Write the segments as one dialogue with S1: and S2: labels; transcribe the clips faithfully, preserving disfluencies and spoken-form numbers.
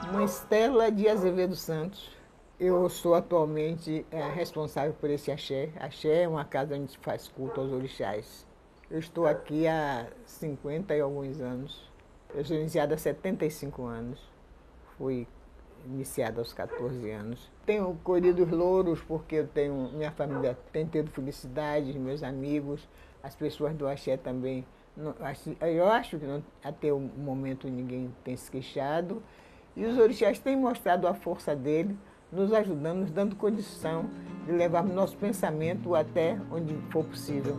S1: Mãe Estela de Azevedo Santos. Eu sou atualmente é, responsável por esse axé. Axé é uma casa onde se faz culto aos orixás. Eu estou aqui há cinquenta e alguns anos. Eu sou iniciada há setenta e cinco anos. Fui iniciada aos quatorze anos. Tenho colhido os louros porque eu tenho, minha família tem tido felicidade, meus amigos, as pessoas do axé também. Não, eu acho que não, até o momento ninguém tem se queixado. E os orixás têm mostrado a força dele, nos ajudando, nos dando condição de levar nosso pensamento até onde for possível.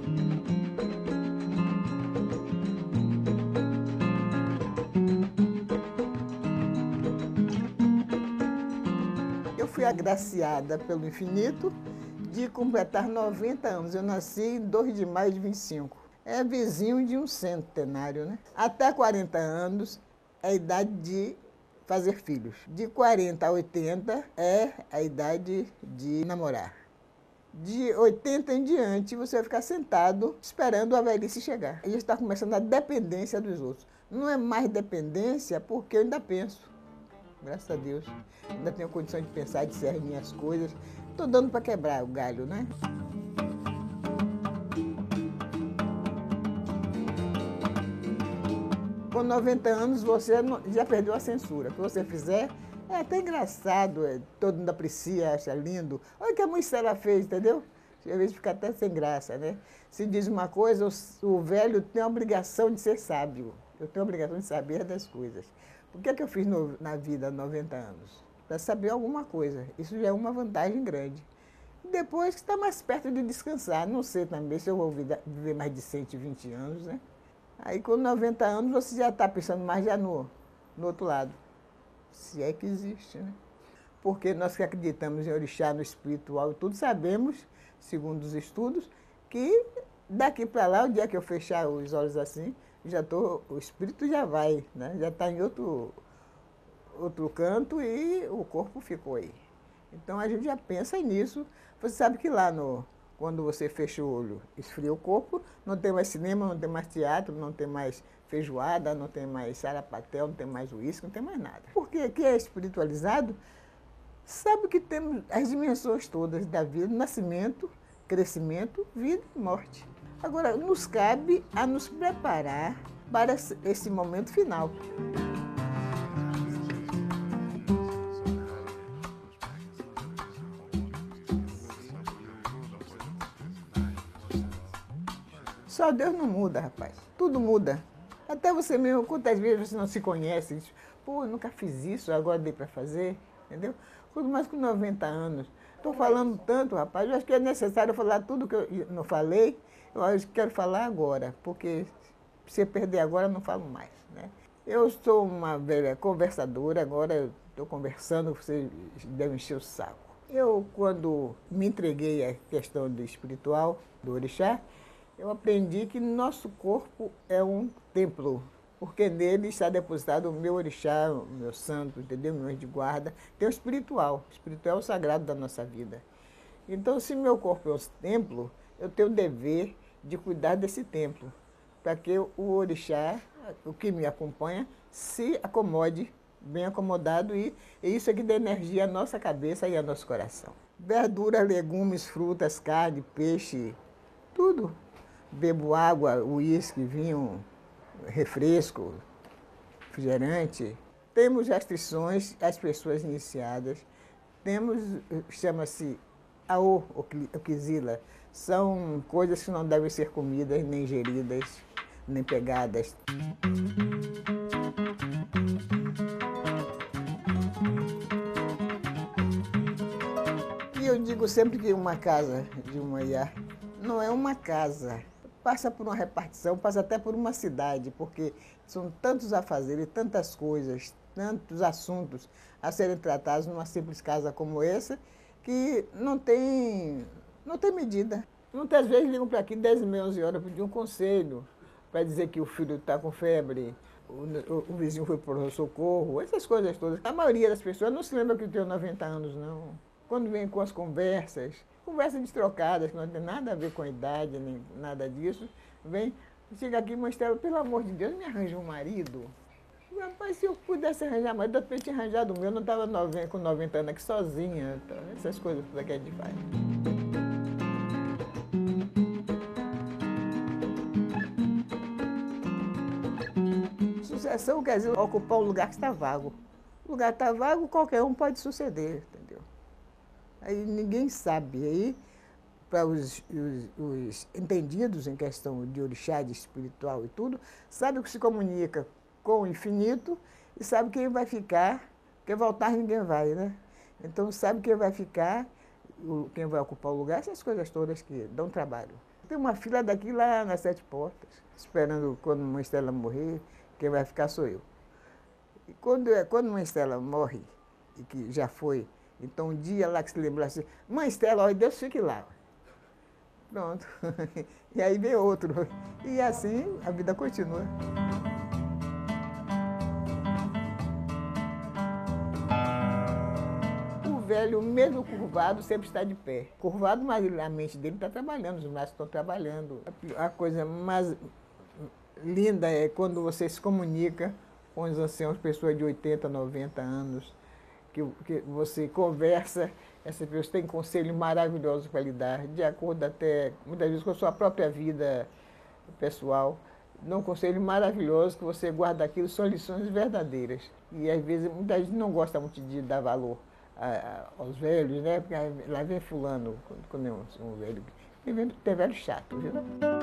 S1: Eu fui agraciada pelo infinito de completar noventa anos. Eu nasci em dois de maio de vinte e cinco. É vizinho de um centenário, né? Até quarenta anos é a idade de fazer filhos. De quarenta a oitenta é a idade de namorar. De oitenta em diante, você vai ficar sentado esperando a velhice chegar. E está começando a dependência dos outros. Não é mais dependência porque eu ainda penso. Graças a Deus. Ainda tenho condição de pensar, de ser as minhas coisas. Estou dando para quebrar o galho, né? Com noventa anos, você já perdeu a censura. O que você fizer é até engraçado, é, todo mundo aprecia, acha lindo. Olha o que a Mãe Estela fez, entendeu? Às vezes fica até sem graça, né? Se diz uma coisa, o, o velho tem a obrigação de ser sábio. Eu tenho a obrigação de saber das coisas. Por que é que eu fiz no, na vida há noventa anos? Para saber alguma coisa. Isso já é uma vantagem grande. Depois que está mais perto de descansar. Não sei também se eu vou viver mais de cento e vinte anos, né? Aí com noventa anos você já está pensando mais já no, no outro lado. Se é que existe, né? Porque nós que acreditamos em orixá, no espiritual, tudo sabemos, segundo os estudos, que daqui para lá, o dia que eu fechar os olhos assim, já tô, o espírito já vai, né? Já está em outro, outro canto e o corpo ficou aí. Então a gente já pensa nisso. Você sabe que lá no... Quando você fecha o olho, esfria o corpo, não tem mais cinema, não tem mais teatro, não tem mais feijoada, não tem mais sarapatel, não tem mais uísque, não tem mais nada. Porque quem é espiritualizado sabe que temos as dimensões todas da vida, nascimento, crescimento, vida e morte. Agora, nos cabe a nos preparar para esse momento final. Só Deus não muda, rapaz. Tudo muda. Até você mesmo, quantas vezes você não se conhece, diz, pô, eu nunca fiz isso, agora dei para fazer, entendeu? Quanto mais com noventa anos. Estou falando tanto, rapaz, eu acho que é necessário falar tudo que eu não falei, eu acho que quero falar agora, porque se eu perder agora, eu não falo mais, né? Eu sou uma velha conversadora, agora estou conversando, vocês devem encher o saco. Eu, quando me entreguei à questão do espiritual, do orixá, eu aprendi que nosso corpo é um templo, porque nele está depositado o meu orixá, o meu santo, entendeu? Meu anjo de guarda. Tem o espiritual. O espiritual é o sagrado da nossa vida. Então, se meu corpo é um templo, eu tenho o dever de cuidar desse templo, para que o orixá, o que me acompanha, se acomode, bem acomodado, e, e isso é que dá energia à nossa cabeça e ao nosso coração. Verduras, legumes, frutas, carne, peixe, tudo. Bebo água, uísque, vinho, refresco, refrigerante. Temos restrições às pessoas iniciadas. Temos, chama-se Aô, Okizila. São coisas que não devem ser comidas, nem ingeridas, nem pegadas. E eu digo sempre que uma casa de uma iá não é uma casa. Passa por uma repartição, passa até por uma cidade, porque são tantos afazeres, tantas coisas, tantos assuntos a serem tratados numa simples casa como essa, que não tem, não tem medida. Muitas vezes ligam para aqui dez e meia, onze horas para pedir um conselho, para dizer que o filho está com febre, o, o, o vizinho foi por socorro, essas coisas todas. A maioria das pessoas não se lembra que eu tenho noventa anos, não. Quando vem com as conversas, conversas destrocadas, que não tem nada a ver com a idade, nem nada disso, vem, chega aqui, Mãe Estela, pelo amor de Deus, me arranja um marido. Rapaz, se eu pudesse arranjar mais, eu tinha arranjado o meu, eu não estava com noventa anos aqui sozinha. Então, essas coisas que a gente faz. Sucessão quer dizer ocupar um lugar que está vago. O lugar está vago, qualquer um pode suceder, entendeu? Aí ninguém sabe. Aí, para os, os, os entendidos em questão de orixá, de espiritual e tudo, sabe que se comunica com o infinito e sabe quem vai ficar, porque voltar ninguém vai, né? Então sabe quem vai ficar, quem vai ocupar o lugar, essas coisas todas que dão trabalho. Tem uma fila daqui lá nas Sete Portas, esperando quando uma Estela morrer, quem vai ficar sou eu. E quando, quando uma Estela morre, e que já foi, então um dia lá que se lembra assim, mãe Estela, olha, Deus fique lá. Pronto. E aí vem outro. E assim a vida continua. O velho, mesmo curvado, sempre está de pé. Curvado, mas a mente dele está trabalhando, os braços estão trabalhando. A coisa mais linda é quando você se comunica com os anciãos, pessoas de oitenta, noventa anos, que, que você conversa, essas pessoas têm conselhos maravilhosos para lhe dar, de acordo até, muitas vezes, com a sua própria vida pessoal. Dão conselhos maravilhosos que você guarda aquilo, são lições verdadeiras. E às vezes, muita gente não gosta muito de dar valor a, a, aos velhos, né? Porque lá vem fulano, quando é um, um velho. Tem, tem velho chato, viu?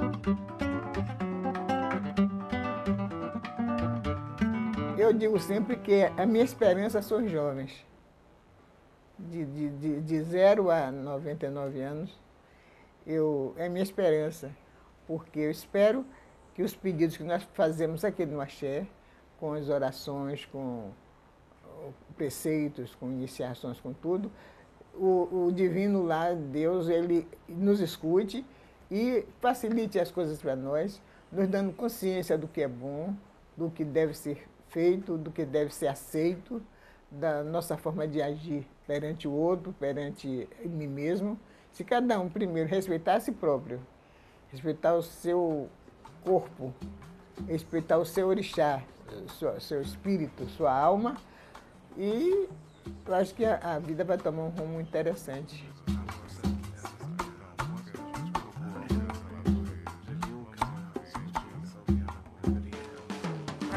S1: Eu digo sempre que a minha esperança são os jovens, de, de, de, de zero a noventa e nove anos, eu, é a minha esperança, porque eu espero que os pedidos que nós fazemos aqui no Axé, com as orações, com preceitos, com iniciações, com tudo, o, o divino lá, Deus, ele nos escute e facilite as coisas para nós, nos dando consciência do que é bom, do que deve ser feito, do que deve ser aceito, da nossa forma de agir perante o outro, perante mim mesmo. Se cada um primeiro respeitar a si próprio, respeitar o seu corpo, respeitar o seu orixá, seu, seu espírito, sua alma, e eu acho que a, a vida vai tomar um rumo interessante.